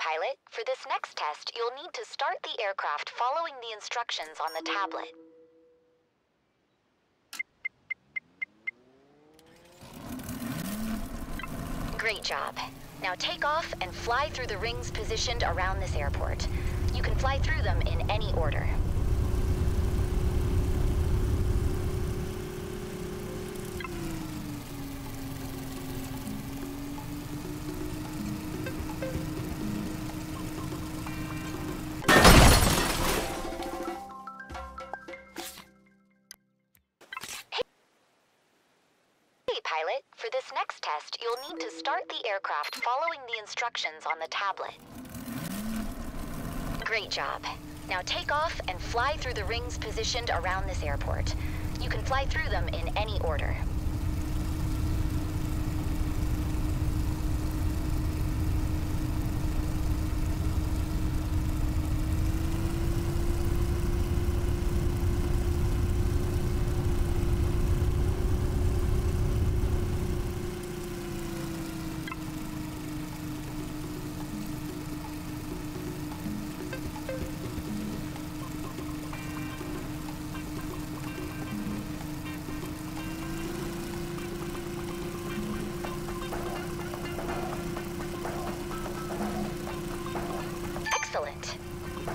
pilot. For this next test, you'll need to start the aircraft following the instructions on the tablet. Great job. Now take off and fly through the rings positioned around this airport. You can fly through them in any order. Pilot, for this next test, you'll need to start the aircraft following the instructions on the tablet. Great job. Now take off and fly through the rings positioned around this airport. You can fly through them in any order. Excellent.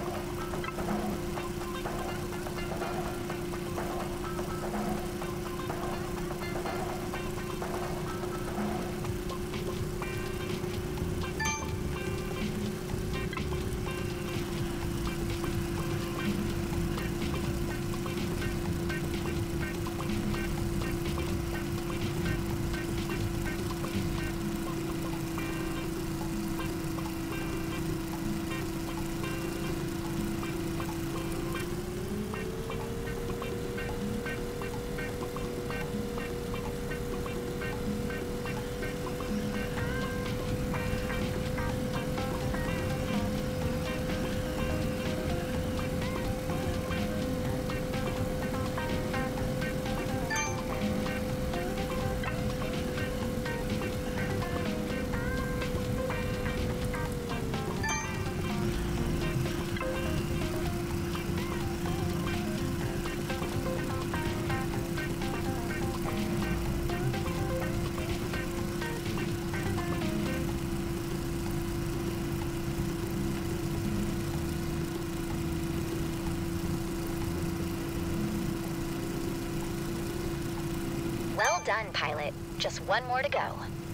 Well done, pilot. Just one more to go.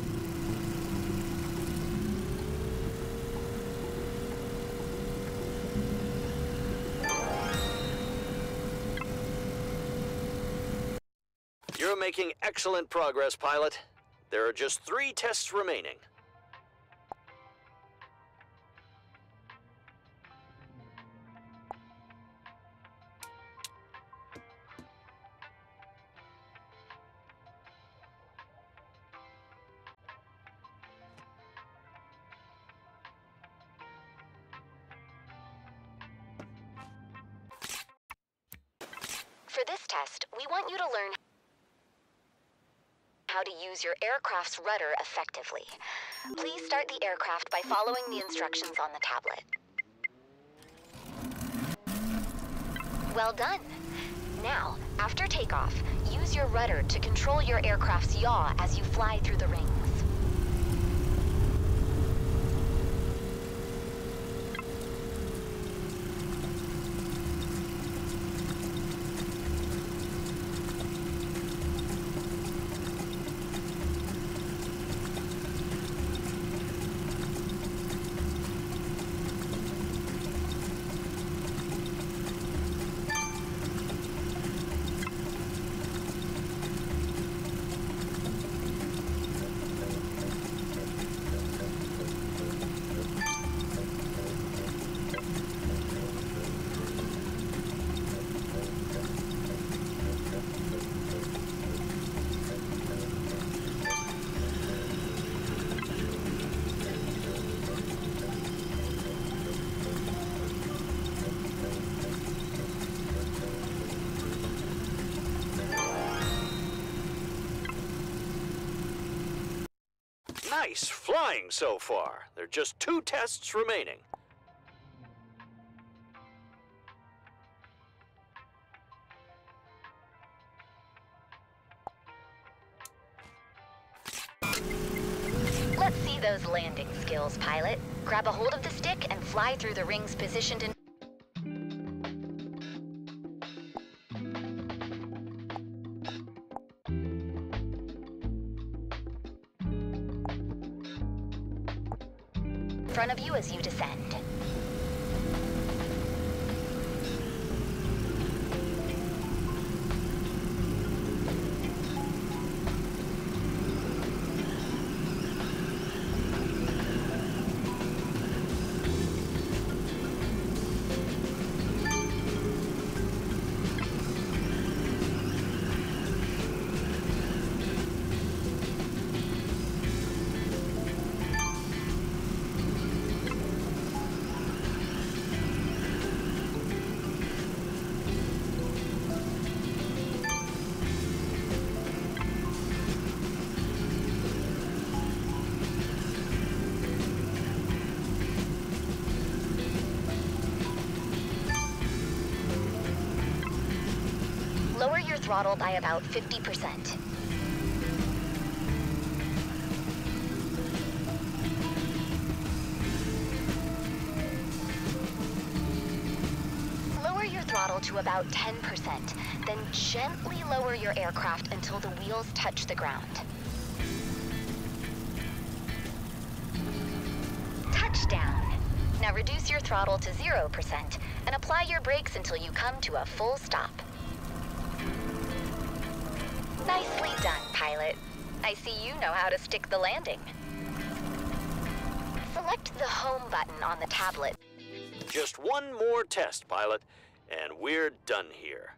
You're making excellent progress, pilot. There are just 3 tests remaining. For this test, we want you to learn how to use your aircraft's rudder effectively. Please start the aircraft by following the instructions on the tablet. Well done. Now, after takeoff, use your rudder to control your aircraft's yaw as you fly through the rings. Nice flying so far. There are just 2 tests remaining. Let's see those landing skills, pilot. Grab a hold of the stick and fly through the rings positioned in... front of you as you descend. Lower your throttle by about 50%. Lower your throttle to about 10%, then gently lower your aircraft until the wheels touch the ground. Touchdown! Now reduce your throttle to 0% and apply your brakes until you come to a full stop. Nicely done, pilot. I see you know how to stick the landing. Select the home button on the tablet. Just 1 more test, pilot, and we're done here.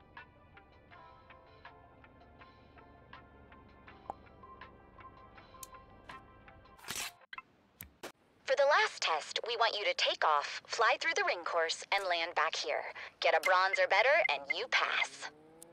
For the last test, we want you to take off, fly through the ring course, and land back here. Get a bronze or better, and you pass.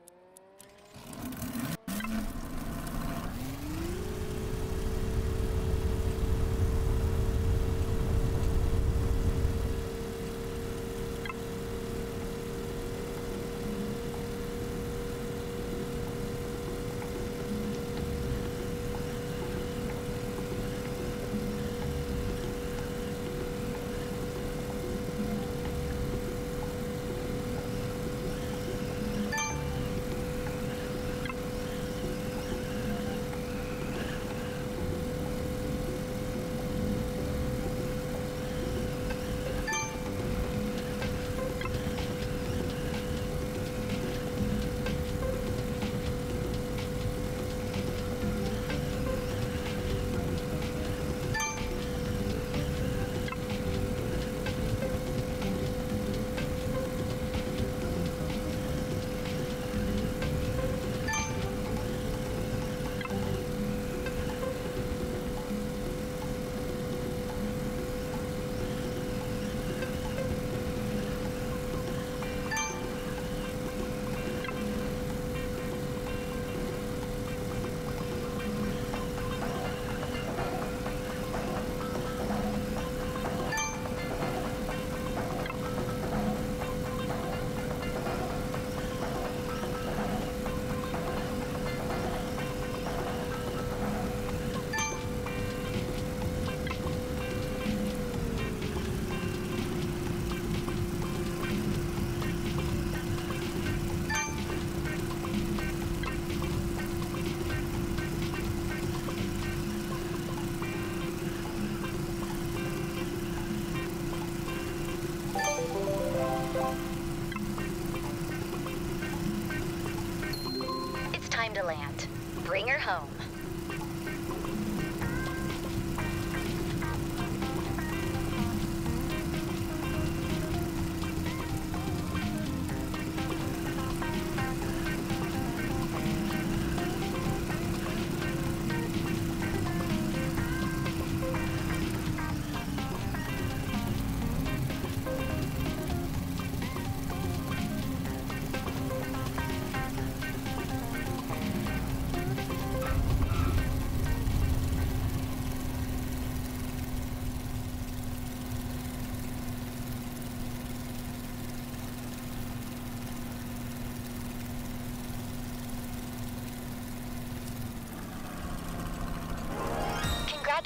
Time to land. Bring her home.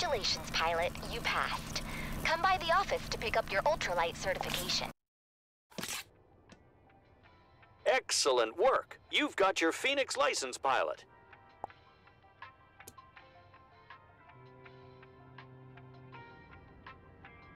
Congratulations, pilot. You passed. Come by the office to pick up your ultralight certification. Excellent work. You've got your Phoenix license, pilot.